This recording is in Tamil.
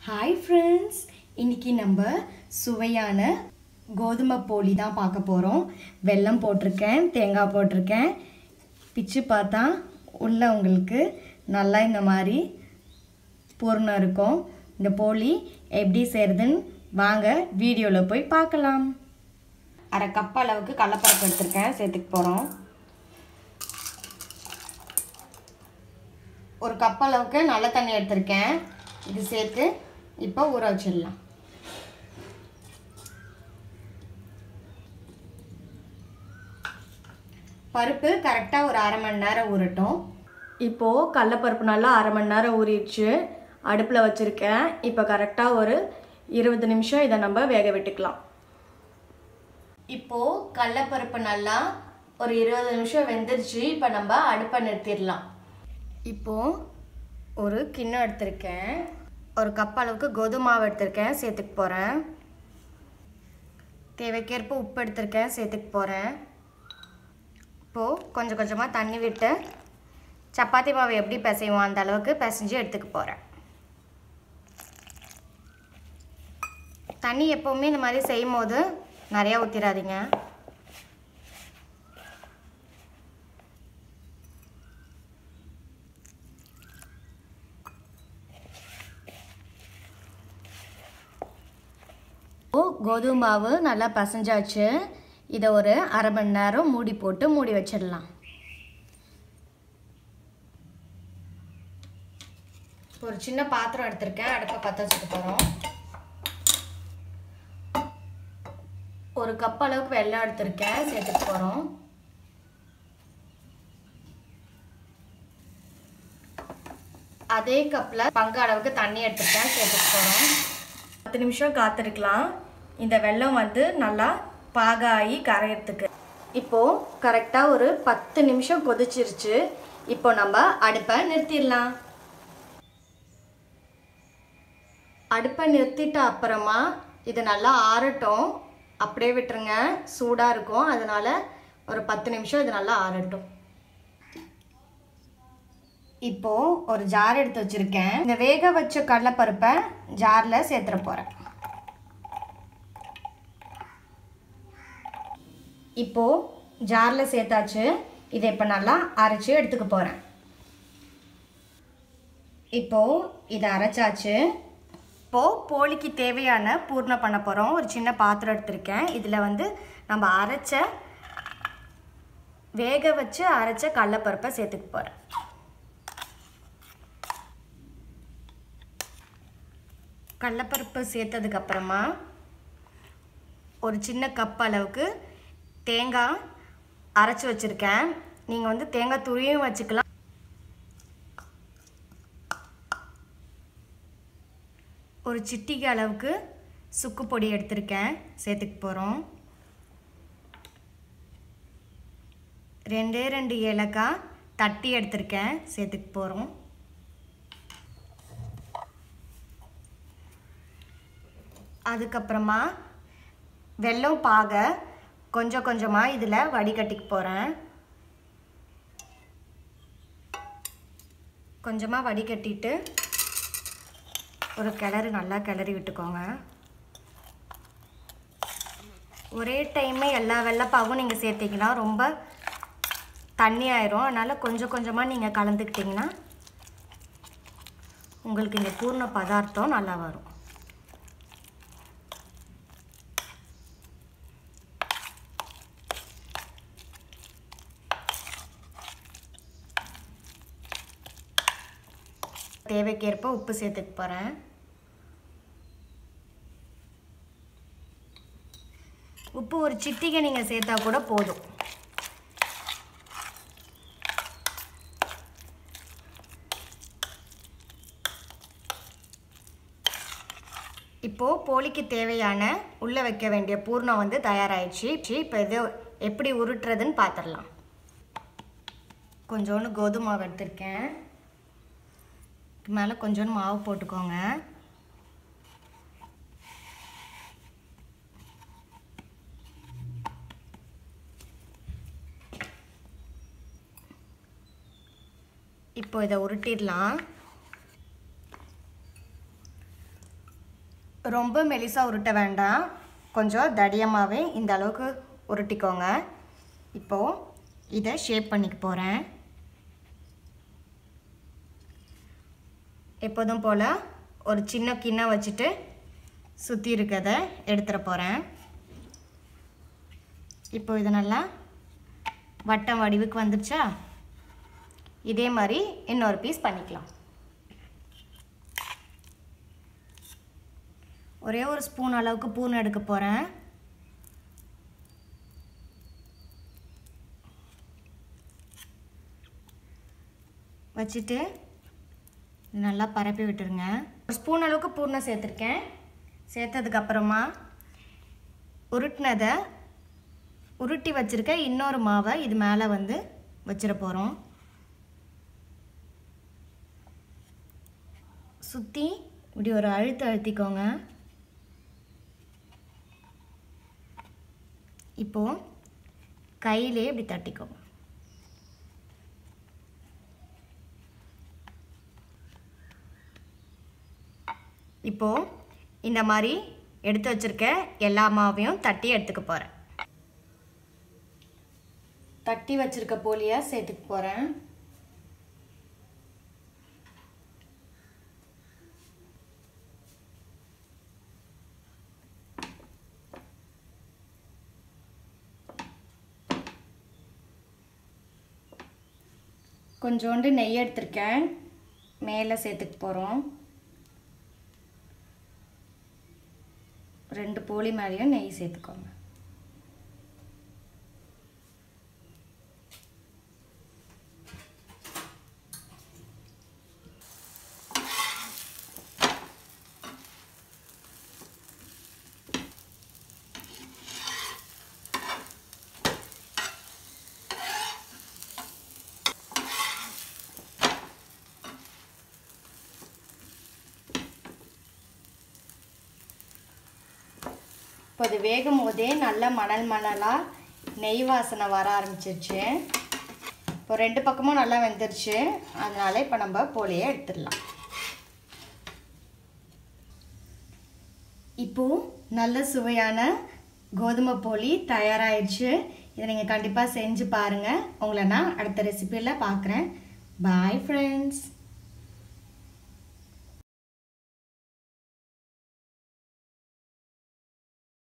हाय फ्रेंड्स इनकी நம்ம சுவையான கோதுமை போலி தான் பார்க்க போறோம் வெல்லம் போட்டுர்க்கேன் தேங்காய் போட்டுர்க்கேன் பிச்சு பார்த்தா உள்ள உங்களுக்கு நல்லா இந்த மாதிரி பூர்ணம் இருக்கும் இந்த போலி எப்படி செய்யறதுன்னு வாங்க வீடியோல போய் பார்க்கலாம் அரை கப் அளவுக்கு கடலைப்பருப்பு எடுத்துர்க்கேன் சேர்த்துக்க போறோம் ஒரு கப் அளவுக்கு நல்ல தண்ணி எடுத்துர்க்கேன் இது சேர்த்து இப்போ ஊற வச்சிடலாம் பருப்பு கரெக்டா ஒரு அரை மணி நேரம் ஊறட்டும் இப்போ கடலை பருப்பு நல்லா அரை மணி நேரம் ஊறிடுச்சு அடுப்புல வச்சிருக்கேன் இப்போ கரெக்டா ஒரு 20 நிமிஷம் இத நம்ம வேக விட்டுக்கலாம் இப்போ கடலை பருப்பு நல்லா ஒரு 20 நிமிஷம் வெந்துருச்சு இப்போ நம்ம அடுப்பை நிறுத்திடலாம் இப்போ ஒரு கிண்ணம் எடுத்துர்க்கேன் ஒரு கப் அளவுக்கு கோதுமை மாவு எடுத்துர்க்கேன் சேர்த்துக்க போறேன் தேவைக்கேற்ப உப்பு எடுத்துர்க்கேன் சேர்த்துக்க போறேன் இப்போ கொஞ்சம் கொஞ்சமா தண்ணி விட்டு சப்பாத்தி மாவு எப்படி பிசைவோம் அந்த அளவுக்கு பிசைஞ்சு எடுத்துக்க போறேன் தண்ணி எப்பவுமே இந்த மாதிரி செய்யும்போது நிறைய ஊத்திராதீங்க கோதுமை மாவு நல்லா பிசைஞ்சாச்சு இத ஒரு அரை மணி நேரம் மூடி போட்டு மூடி வச்சிடலாம் ஒரு சின்ன பாத்திரம் எடுத்துர்க்கேன் அடுப்பை பத்த வச்சுக்க போறோம் ஒரு கப் அளவுக்கு வெல்லம் எடுத்துர்க்கேன் சேர்த்துக்க போறோம் அதே கப்ல பங்கு அளவுக்கு தண்ணி எடுத்துர்க்கேன் சேர்த்துக்க போறோம் 10 நிமிஷம் காத்திருக்கலாம் இந்த வெல்லம் வந்து நல்லா பாகாயி கரையறதுக்கு இப்போ கரெக்ட்டா ஒரு 10 நிமிஷம் கொதிச்சிருச்சு இப்போ நம்ம அடுப்பை நிறுத்திடலாம் அடுப்பை நிறுத்திட்ட அப்புறமா இது நல்லா ஆறட்டும் அப்படியே விட்டுருங்க சூடா இருக்கும் அதனால ஒரு 10 நிமிஷம் இது நல்லா ஆறட்டும் இப்போ ஒரு ஜார் எடுத்து வச்சிருக்கேன் இந்த வேக வச்ச கடலை பருப்பை ஜார்ல சேர்த்துற போறேன் இப்போ ஜார்ல சேர்த்தாச்சு இதை இப்ப நல்லா அரைச்சு எடுத்துக்க போறேன் இப்போ இத அரைச்சாச்சு இப்போ போலிக்கு தேவையான பூர்ணம் பண்ண போறோம் ஒரு சின்ன பாத்திரம் எடுத்துர்க்கேன் இதுல வந்து நம்ம வேக வச்சு அரைச்ச கடலை பருப்பை சேர்த்துக்க போறேன் கடலைப்பருப்பு சேர்த்ததுக்கு அப்புறமா ஒரு சின்ன கப் அளவுக்கு தேங்காய் அரைச்சு வச்சிருக்கேன் நீங்க வந்து தேங்காய் துருவியும் வச்சுக்கலாம் ஒரு சிட்டிகை அளவுக்கு சுக்கு பொடி எடுத்துர்க்கேன் சேர்த்துக்க போறோம் 2 ஏலக்காய் தட்டி எடுத்துர்க்கேன் சேர்த்துக்க போறோம் அதுக்கு அப்புறமா வெல்லம் பாக கொஞ்சம் கொஞ்சமா இதுல வடிகட்டிக்க போறேன் கொஞ்சமா வடிகட்டிட்டு ஒரு கிளறு நல்லா கிளறி விட்டுக்கோங்க ஒரே டைமே எல்லா வெல்லப்பாவும் நீங்க சேர்த்தீங்கன்னா ரொம்ப தண்ணி ஆயிரும் அதனால கொஞ்சம் கொஞ்சமா நீங்க கலந்துக்கிட்டீங்கன்னா உங்களுக்கு இந்த பூர்ண பதார்த்தம் நல்லா வரும் தேவைக்கேற்ப உப்பு சேர்த்துக்க போறேன் உப்பு ஒரு சிட்டிகை நீங்க சேர்த்தா கூட போதும் இப்போ போலிக்கு தேவையான உள்ள வைக்க வேண்டிய பூர்ணம் வந்து தயாராயிடுச்சு இப்போ இது எப்படி உருட்டுறதுன்னு பார்த்துடலாம் கொஞ்சோண்டு கோதுமை மாவு எடுத்துர்க்கேன் மேலே கொஞ்சோண்டு மாவு போட்டுக்கோங்க இப்போ இதை உருட்டிடலாம் ரொம்ப மெலிசாக உருட்ட வேண்டாம், கொஞ்சம் தடியமாகவே இந்த அளவுக்கு உருட்டிக்கோங்க. இப்போது இதை ஷேப் பண்ணிக்க போகிறேன். எப்போதும் போல் ஒரு சின்ன கிண்ணம் வச்சுட்டு சுற்றி இருக்கிறத எடுத்துட போகிறேன். இப்போ இது நல்லா வட்டம் வடிவுக்கு வந்துடுச்சா? இதே மாதிரி இன்னொரு பீஸ் பண்ணிக்கலாம். ஒரே ஒரு ஸ்பூன் அளவுக்கு பூனை எடுக்க போகிறேன். வச்சுட்டு நல்லா பரப்பி விட்டுருங்க. ஒரு ஸ்பூன் அளவுக்கு பூனை சேர்த்துருக்கேன். சேர்த்ததுக்கப்புறமா உருட்டினதை உருட்டி வச்சுருக்க இன்னொரு மாவை இது மேலே வந்து வச்சிட போகிறோம். சுற்றி இப்படி ஒரு அழுத்திக்கோங்க. இப்போது கையிலே இப்படி தட்டிக்கோங்க. இப்போது இந்த மாதிரி எடுத்து வச்சுருக்க எல்லா மாவையும் தட்டி எடுத்துக்க போகிறேன். தட்டி வச்சுருக்க போலியை சேர்த்துக்க போகிறேன். கொஞ்சோண்டு நெய் எடுத்திருக்கேன், மேலே சேர்த்துக்க போகிறோம். 2 போலி மேலேயும் நெய் சேர்த்துக்கோங்க. இப்போ அது வேகும் போதே நல்லா மணலாக நெய் வாசனை வர ஆரம்பிச்சிருச்சு. இப்போ 2 பக்கமும் நல்லா வெந்துருச்சு. அதனால இப்போ நம்ம போலியை எடுத்துடலாம். இப்போது நல்ல சுவையான கோதுமை போலி தயாராகிடுச்சு. இதை நீங்கள் கண்டிப்பாக செஞ்சு பாருங்கள். உங்களை நான் அடுத்த ரெசிபியில் பார்க்குறேன். Bye friends.